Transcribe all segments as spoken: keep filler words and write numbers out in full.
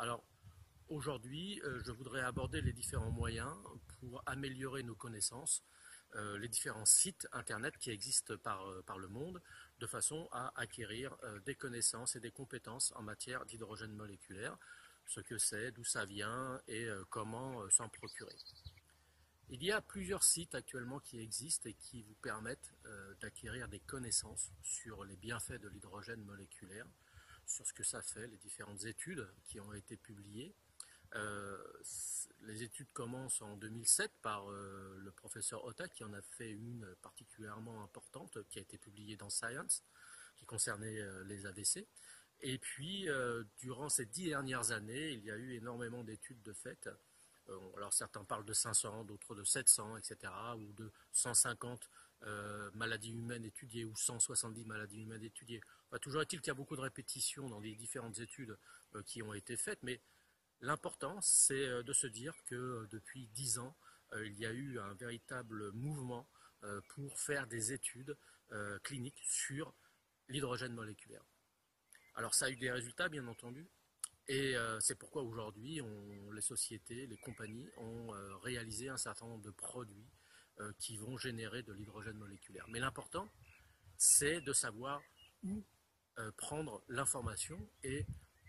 Alors aujourd'hui, euh, je voudrais aborder les différents moyens pour améliorer nos connaissances, euh, les différents sites internet qui existent par, euh, par le monde, de façon à acquérir euh, des connaissances et des compétences en matière d'hydrogène moléculaire, ce que c'est, d'où ça vient et euh, comment euh, s'en procurer. Il y a plusieurs sites actuellement qui existent et qui vous permettent euh, d'acquérir des connaissances sur les bienfaits de l'hydrogène moléculaire, sur ce que ça fait, les différentes études qui ont été publiées. Euh, les études commencent en deux mille sept par euh, le professeur Otta qui en a fait une particulièrement importante qui a été publiée dans Science, qui concernait euh, les A V C. Et puis, euh, durant ces dix dernières années, il y a eu énormément d'études de fait. Euh, alors certains parlent de cinq cents, d'autres de sept cents, et cetera, ou de cent cinquante euh, maladies humaines étudiées, ou cent soixante-dix maladies humaines étudiées. Enfin, toujours est-il qu'il y a beaucoup de répétitions dans les différentes études euh, qui ont été faites, mais l'important, c'est euh, de se dire que euh, depuis dix ans, euh, il y a eu un véritable mouvement euh, pour faire des études euh, cliniques sur l'hydrogène moléculaire. Alors ça a eu des résultats, bien entendu, et euh, c'est pourquoi aujourd'hui, les sociétés, les compagnies ont euh, réalisé un certain nombre de produits euh, qui vont générer de l'hydrogène moléculaire. Mais l'important, c'est de savoir où euh, prendre l'information et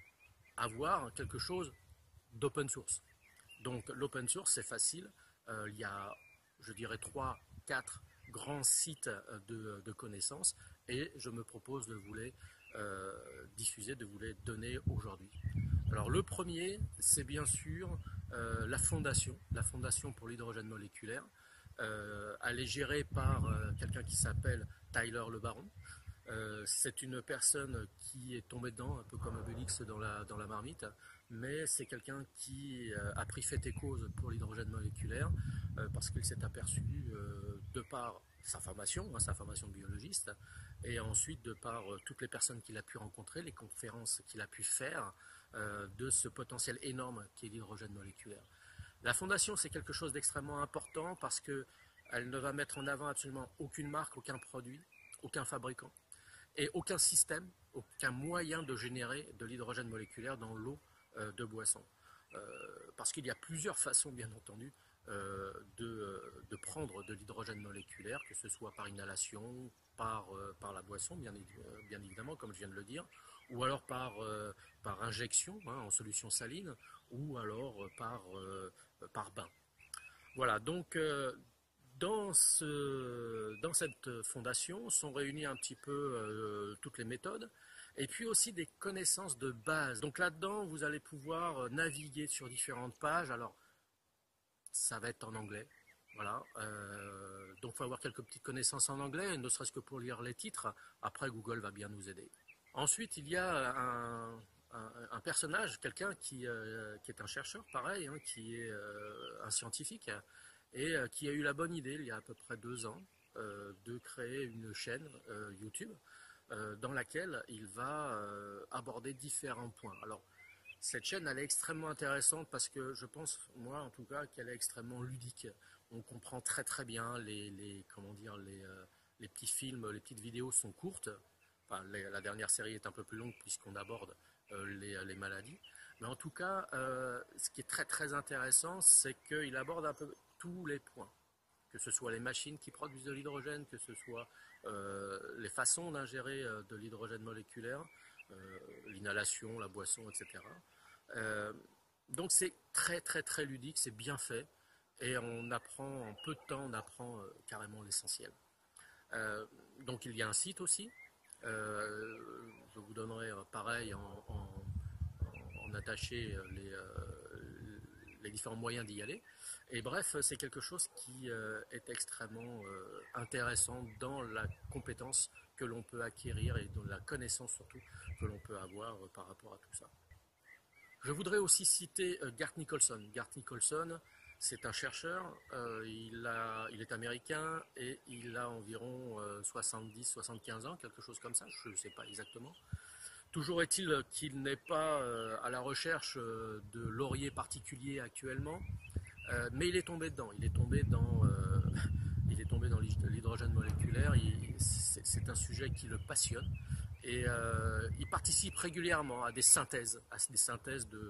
avoir quelque chose d'open source. Donc l'open source, c'est facile. Euh, il y a, je dirais, trois, quatre grands sites de, de connaissances et je me propose de vous les euh, diffuser, de vous les donner aujourd'hui. Alors le premier, c'est bien sûr euh, la fondation, la fondation pour l'hydrogène moléculaire. Euh, elle est gérée par euh, quelqu'un qui s'appelle Tyler Le Baron. Euh, c'est une personne qui est tombée dedans, un peu comme Obélix dans la, dans la marmite, mais c'est quelqu'un qui euh, a pris fait et cause pour l'hydrogène moléculaire euh, parce qu'il s'est aperçu, euh, de par sa formation, hein, sa formation de biologiste, et ensuite de par euh, toutes les personnes qu'il a pu rencontrer, les conférences qu'il a pu faire, euh, de ce potentiel énorme qu'est l'hydrogène moléculaire. La fondation, c'est quelque chose d'extrêmement important parce qu'elle ne va mettre en avant absolument aucune marque, aucun produit, aucun fabricant et aucun système, aucun moyen de générer de l'hydrogène moléculaire dans l'eau euh, de boisson. Euh, parce qu'il y a plusieurs façons, bien entendu, euh, de, de prendre de l'hydrogène moléculaire, que ce soit par inhalation, par, euh, par la boisson, bien, bien évidemment, comme je viens de le dire, ou alors par, euh, par injection, hein, en solution saline, ou alors par, euh, par bain. Voilà, donc euh, dans, ce, dans cette fondation sont réunies un petit peu euh, toutes les méthodes, et puis aussi des connaissances de base. Donc là-dedans, vous allez pouvoir naviguer sur différentes pages. Alors, ça va être en anglais. Voilà. Euh, donc, il faut avoir quelques petites connaissances en anglais, ne serait-ce que pour lire les titres. Après, Google va bien nous aider. Ensuite, il y a un, un, un personnage, quelqu'un qui, euh, qui est un chercheur, pareil, hein, qui est euh, un scientifique, et euh, qui a eu la bonne idée, il y a à peu près deux ans, euh, de créer une chaîne euh, YouTube euh, dans laquelle il va euh, aborder différents points. Alors, cette chaîne, elle est extrêmement intéressante parce que je pense, moi en tout cas, qu'elle est extrêmement ludique. On comprend très très bien les, les comment dire, les, euh, les petits films, les petites vidéos sont courtes. Enfin, les, la dernière série est un peu plus longue puisqu'on aborde euh, les, les maladies. Mais en tout cas, euh, ce qui est très très intéressant, c'est qu'il aborde un peu tous les points. Que ce soit les machines qui produisent de l'hydrogène, que ce soit euh, les façons d'ingérer euh, de l'hydrogène moléculaire, euh, l'inhalation, la boisson, et cetera. Euh, donc c'est très très très ludique, c'est bien fait et on apprend en peu de temps, on apprend euh, carrément l'essentiel. Euh, donc il y a un site aussi, euh, je vous donnerai euh, pareil en, en, en attaché les, euh, les différents moyens d'y aller. Et bref, c'est quelque chose qui euh, est extrêmement euh, intéressant dans la compétence que l'on peut acquérir et dans la connaissance surtout que l'on peut avoir euh, par rapport à tout ça. Je voudrais aussi citer euh, Gart Nicholson. Gart Nicholson, c'est un chercheur, euh, il, a, il est américain et il a environ euh, soixante-dix à soixante-quinze ans, quelque chose comme ça, je ne sais pas exactement. Toujours est-il qu'il n'est pas euh, à la recherche euh, de lauriers particuliers actuellement, euh, mais il est tombé dedans, il est tombé dans, euh, il est tombé dans l'hydrogène moléculaire, c'est un sujet qui le passionne et euh, il participe régulièrement à des synthèses, à des synthèses de,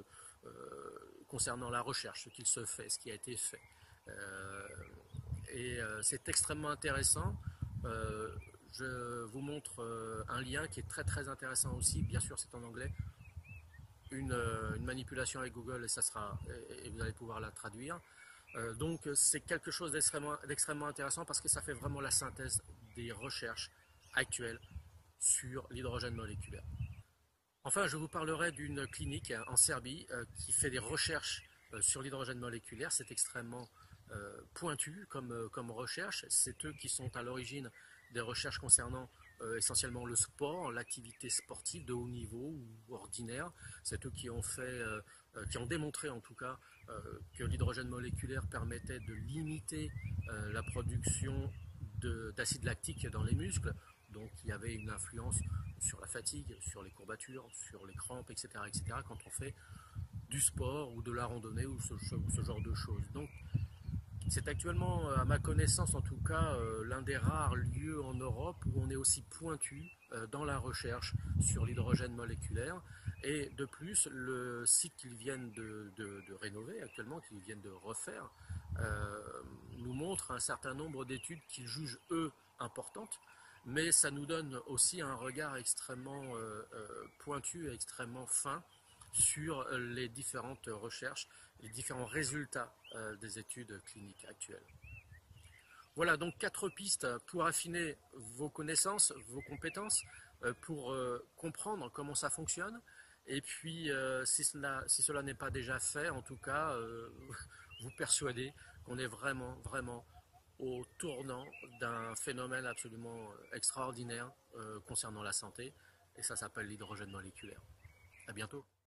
concernant la recherche, ce qu'il se fait, ce qui a été fait. Euh, et euh, c'est extrêmement intéressant. Euh, je vous montre euh, un lien qui est très très intéressant aussi, bien sûr c'est en anglais, une, euh, une manipulation avec Google et, ça sera, et, et vous allez pouvoir la traduire. Euh, donc c'est quelque chose d'extrêmement intéressant parce que ça fait vraiment la synthèse des recherches actuelles sur l'hydrogène moléculaire. Enfin, je vous parlerai d'une clinique en Serbie euh, qui fait des recherches euh, sur l'hydrogène moléculaire. C'est extrêmement euh, pointu comme, euh, comme recherche. C'est eux qui sont à l'origine des recherches concernant euh, essentiellement le sport, l'activité sportive de haut niveau ou ordinaire. C'est eux qui ont fait, euh, euh, qui ont démontré en tout cas euh, que l'hydrogène moléculaire permettait de limiter euh, la production d'acide lactique dans les muscles. Donc il y avait une influence sur la fatigue, sur les courbatures, sur les crampes, et cetera, et cetera quand on fait du sport ou de la randonnée ou ce, ce genre de choses. Donc c'est actuellement, à ma connaissance en tout cas, euh, l'un des rares lieux en Europe où on est aussi pointu euh, dans la recherche sur l'hydrogène moléculaire. Et de plus, le site qu'ils viennent de, de, de rénover actuellement, qu'ils viennent de refaire, euh, nous montre un certain nombre d'études qu'ils jugent, eux, importantes, mais ça nous donne aussi un regard extrêmement euh, euh, pointu et extrêmement fin sur les différentes recherches, les différents résultats euh, des études cliniques actuelles. Voilà donc quatre pistes pour affiner vos connaissances, vos compétences, euh, pour euh, comprendre comment ça fonctionne. Et puis, euh, si cela, si cela n'est pas déjà fait, en tout cas, euh, vous persuadez qu'on est vraiment, vraiment au tournant d'un phénomène absolument extraordinaire euh, concernant la santé, et ça s'appelle l'hydrogène moléculaire. À bientôt.